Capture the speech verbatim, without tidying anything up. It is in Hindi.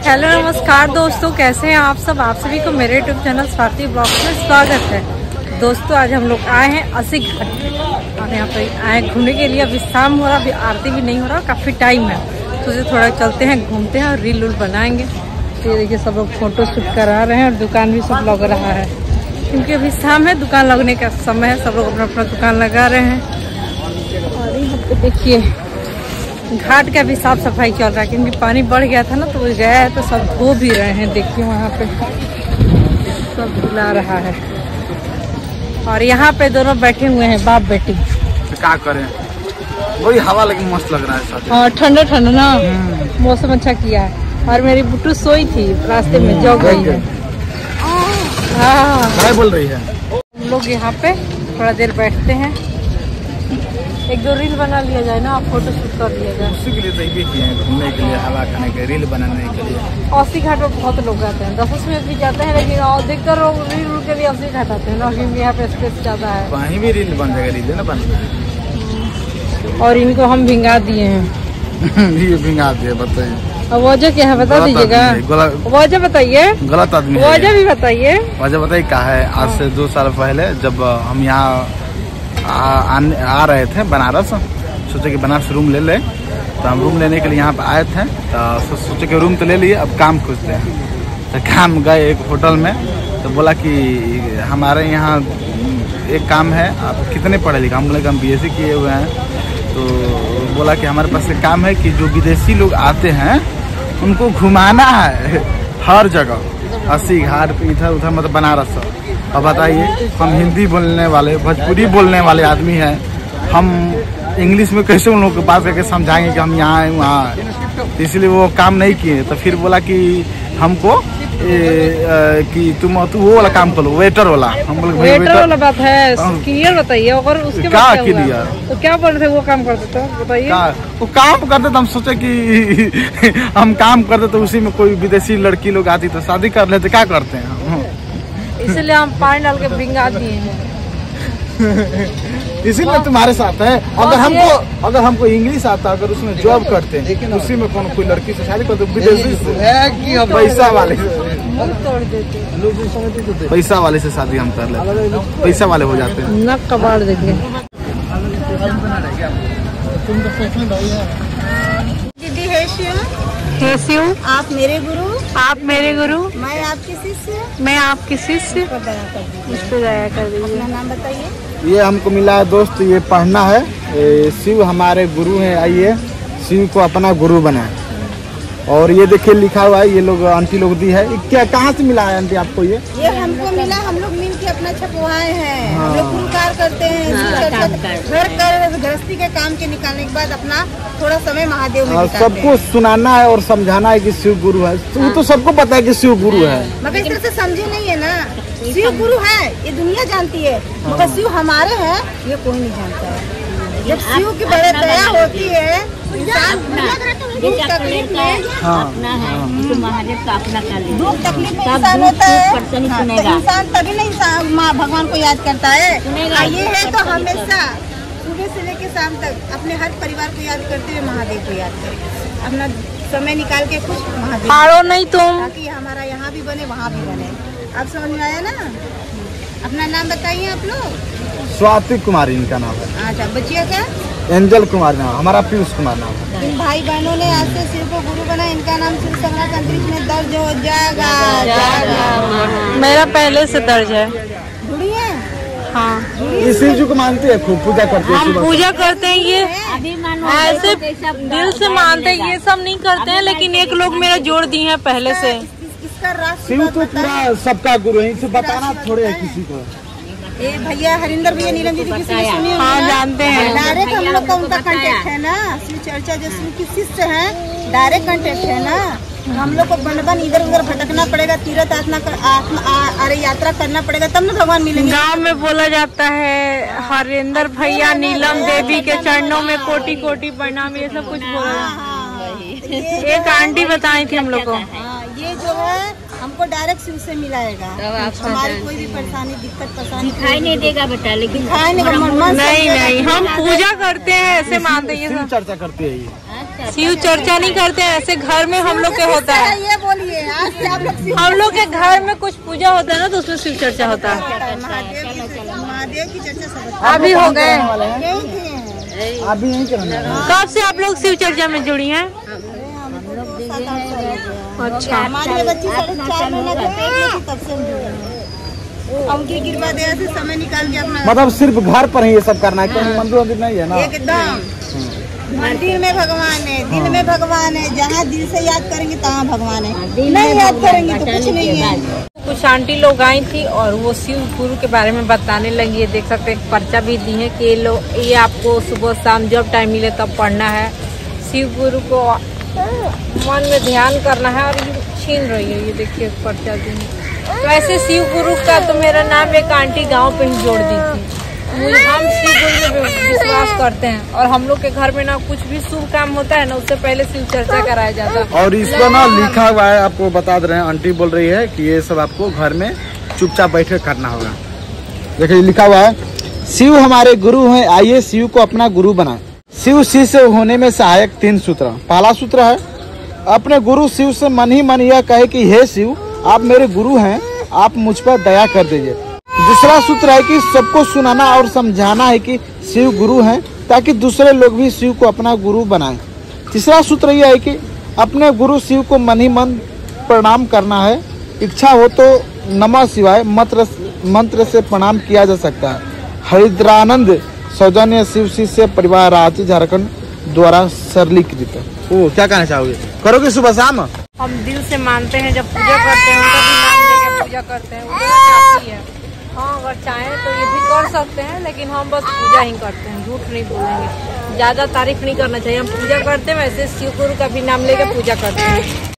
हेलो नमस्कार दोस्तों, कैसे हैं आप सब। आप सभी को मेरे यूट्यूब चैनल स्वाति ब्लॉग्स में स्वागत है। दोस्तों आज हम लोग आए हैं अस्सी घाट और यहाँ पे आए घूमने के लिए। अभी शाम हो रहा, अभी आरती भी नहीं हो रहा, काफ़ी टाइम है, तो इसे थोड़ा चलते हैं, घूमते हैं और रील उल बनाएंगे। तो ये देखिए सब लोग फोटो शूट करा रहे हैं और दुकान भी सब लग रहा है, क्योंकि अभी शाम है, दुकान लगने का समय है, सब लोग अपना अपना दुकान लगा रहे हैं। और यहाँ पे देखिए घाट का भी साफ सफाई चल रहा है, क्योंकि पानी बढ़ गया था ना, तो गया है तो सब धो भी रहे हैं। देखिए वहाँ पे सब धुला रहा है और यहाँ पे दोनों बैठे हुए हैं बाप बेटी। क्या करें, वही हवा लेकिन मस्त लग रहा है। हाँ ठंडा ठंडा ना, मौसम अच्छा किया है। और मेरी बुट्टू सोई थी रास्ते में, जग गई है। हाँ क्या बोल रही है। हम लोग यहाँ पे थोड़ा देर बैठते हैं, एक दो रील बना लिया जाए ना, आप फोटो शूट कर लिया जाए। उसी के लिए तो ये किए हैं, घूमने के लिए, हवा खाने के, रील बनाने के लिए। अस्सी घाट में बहुत लोग आते हैं, दस में भी जाते हैं, लेकिन अधिकतर लोग रील उल के लिए अस्सी घाट आते हैं ना, क्योंकि यहाँ पे स्पेस ज्यादा है। वहीं भी रील बन जाएगा, रील ना बन। और इनको हम भिंगा दिए हैं। ये भिंगा दिए, बताइए अब वजह क्या है बता दीजिएगा। वजह बताइए, गलत आदमी। वजह भी बताइए। वजह बताइए क्या है। आज से दो साल पहले जब हम यहाँ आ, आ, आ रहे थे बनारस, सोचे कि बनारस रूम ले ले, तो हम रूम लेने के लिए यहाँ पे आए थे, तो सोचे कि रूम तो ले लिए, अब काम खोजते हैं। तो काम गए एक होटल में, तो बोला कि हमारे यहाँ एक काम है, आप कितने पढ़े लिखे। हम बोले कि हम बी एस सी किए हुए हैं। तो बोला कि हमारे पास एक काम है कि जो विदेशी लोग आते हैं उनको घुमाना है हर जगह, अस्सी घाट पे, इधर उधर, मतलब बनारस। अब बताइए, हम हिंदी बोलने वाले, भोजपुरी बोलने वाले आदमी हैं, हम इंग्लिश में कैसे उन लोगों के पास करके समझाएंगे कि हम यहाँ आए वहाँ आए। इसलिए वो काम नहीं किए। तो फिर बोला कि हमको ए, आ, कि तुम तू वो वाला काम करो, वेटर वाला। हम बोले वेटर, वेटर वाला बात है, क्लियर बताइए। और उसके क्या बाद क्या क्लियर, तो क्या बोल रहे थे, वो काम करते तो बताइए। वो काम करते तो हम सोचे कि हम काम करते तो उसी में कोई विदेशी लड़की लोग आती तो शादी कर लेते। क्या करते हैं, इसलिए हम पानी डाल के भिंगा दिए हैं। इसीलिए तुम्हारे साथ है। अगर हमको अगर हमको इंग्लिश आता, अगर उसमें जॉब करते हैं, उसी में कौन कोई लड़की से शादी करते, विदेशी से, पैसा वाले तोड़ देते, पैसा वाले से शादी हम कर लेते, पैसा वाले हो जाते हैं। नक कबाड़ देंगे। दीदी है शिव, हे शिव, आप मेरे गुरु, आप मेरे गुरु, मैं आपकी शिष्य, मैं आपकी शिष्य। पर दया कर दीजिए। इस पे दया कर दीजिए। अपना नाम बताइए। ये हमको मिला है दोस्त, ये पढ़ना है। ए, शिव हमारे गुरु हैं, आइए शिव को अपना गुरु बनाए। और ये देखिए लिखा हुआ है, ये लोग आंटी लोग दी है। क्या कहाँ से मिला है आंटी आपको ये? ये हमको मिला, हम लोग मिल के अपना छपवाए हैं। हम लोग गुरुकार करते हैं, घर कर गृहस्थी के काम के निकालने के बाद अपना थोड़ा समय महादेव में बिताते हैं। सबको सुनाना है और समझाना है कि शिव गुरु है। तो, तो सबको पता है कि शिव गुरु है, मगर इस तरह से समझे नहीं है ना। शिव गुरु है ये दुनिया जानती है, मगर शिव हमारे हैं ये कोई नहीं जानता है। जब शिव की बड़े दया होती है, इंसान दुख तकलीफ में अपना है, तो महादेव का अपना कर ले। दुख तकलीफ में इंसान होता है, हाँ, तो इंसान तभी नहीं इंसान माँ भगवान को याद करता है। ये है तो हमेशा सुबह से लेकर शाम तक अपने हर परिवार को याद करते हुए महादेव को याद करें। अपना समय निकाल के कुछ महादेव हारो नहीं तुम, ताकि हमारा यहाँ भी बने वहाँ भी बने। अब समझ में आया ना। अपना नाम बताइए आप लोग। स्वाति कुमारी इनका नाम है। अच्छा, बच्चिया का एंजल कुमार नाम, हमारा पीयूष कुमार नाम है। इन भाई बहनों ने आज से शिव को गुरु बना, इनका नाम शिव सम्राट अंतरिक्ष में दर्ज हो जाएगा। मेरा पहले से दर्ज है। जुड़ी है। हाँ, ये शिव जी को मानते हैं, खूब पूजा करते हैं। हम पूजा करते हैं, ये अभी मानो ऐसे दिल से मानते हैं, ये सब नहीं करते हैं। लेकिन एक लोग मेरा जोड़ दिए हैं पहले से। इसका राष्ट्र शिव तो पूरा सबका गुरु है, इसे बताना थोड़े है किसी को। ए भैया हरिंदर भैया, नीलम दीदी किसी ने सुनी होगी हाँ ना? जानते हैं। डायरेक्ट हम लोग का उनका कांटेक्ट है ना। शिव चर्चा जो शिव की शिष्य है, डायरेक्ट कांटेक्ट है ना। हम लोग को बन बन इधर उधर भटकना पड़ेगा, तीर्थ आत्मा कर, अरे यात्रा करना पड़ेगा, तब ना भगवान मिलेंगे। गांव में बोला जाता है हरिंदर भैया नीलम देवी के चरणों में कोटि कोटि प्रणाम, ये सब कुछ बोला। एक आंटी बताई थी हम लोग को। ये जो है हमको डायरेक्ट शिव से मिलाएगा। हमारी कोई भी परेशानी दिक्कत परेशानी दिखाई नहीं देगा बेटा, लेकिन दिखाई नहीं। नहीं नहीं, हम पूजा करते हैं, ऐसे मानते हैं। चर्चा करते हैं ये। शिव चर्चा नहीं करते हैं, ऐसे घर में हम लोग के होता है। ये बोलिए आज से आप लोग हम लोग के घर में कुछ पूजा होता है ना, तो उसमें शिव चर्चा होता है। महादेव की चर्चा सब अभी हो गए। अभी यही करना। कब से आप लोग शिव चर्चा में जुड़ी हैं? अच्छा, हमारे बच्ची साढ़े चार महीने का पेट में थी, तब से हम जुड़े हैं। उनकी कृपा दया से समय निकाल के अपना मतलब सिर्फ घर पर ही ये सब करना है, कहीं मंदिर वंदिर नहीं है ना? एकदम मंदिर में भगवान है, दिल में भगवान है, जहाँ दिल से याद करेंगे तहाँ भगवान है, नहीं याद करेंगे तो कुछ नहीं है। कुछ आंटी लोग आई थी और वो शिव गुरु के बारे में बताने लगी है। देख सकते हैं पर्चा भी दी है कि ये लोग ये आपको सुबह शाम जब टाइम मिले तब पढ़ना है। शिव गुरु को मन में ध्यान करना है। और ये छीन रही है, ये देखिए पर्चा दी है। तो ऐसे शिव गुरु का तो मेरा नाम एक आंटी गांव पे ही जोड़ दी थी। हम शिव गुरु में विश्वास करते हैं और हम लोग के घर में ना कुछ भी शुभ काम होता है ना, उससे पहले शिव चर्चा कराया जाता है। और इस पर ना लिखा हुआ है, आपको बता दे रहे हैं, आंटी बोल रही है कि ये सब आपको घर में चुपचाप बैठे करना होगा। देखिए लिखा हुआ है, शिव हमारे गुरु हैं, आइए शिव को अपना गुरु बनाएं। शिव शिष्य होने में सहायक तीन सूत्र। पहला सूत्र है, अपने गुरु शिव से मन ही मन यह कहे कि हे शिव, आप मेरे गुरु हैं, आप मुझ पर दया कर दीजिए। दूसरा सूत्र है कि सबको सुनाना और समझाना है कि शिव गुरु हैं, ताकि दूसरे लोग भी शिव को अपना गुरु बनाएं। तीसरा सूत्र यह है कि अपने गुरु शिव को मन ही मन प्रणाम करना है। इच्छा हो तो नमः शिवाय मंत्र मंत्र से प्रणाम किया जा सकता है। हरिद्रानंद सौजन्य शिव शिष्य परिवार राज्य झारखंड द्वारा सरलीकृत। ओ क्या कहना चाहोगे? करोगे सुबह शाम? हम दिल से मानते हैं, जब पूजा करते हैं उनका भी नाम लेकर पूजा करते हैं। वो चाहती है, हाँ अगर चाहें तो ये भी कर सकते हैं, लेकिन हम बस पूजा ही करते हैं, झूठ नहीं बोलेंगे। ज्यादा तारीफ नहीं करना चाहिए। हम पूजा करते हैं, वैसे शिव गुरु का भी नाम लेकर पूजा करते हैं।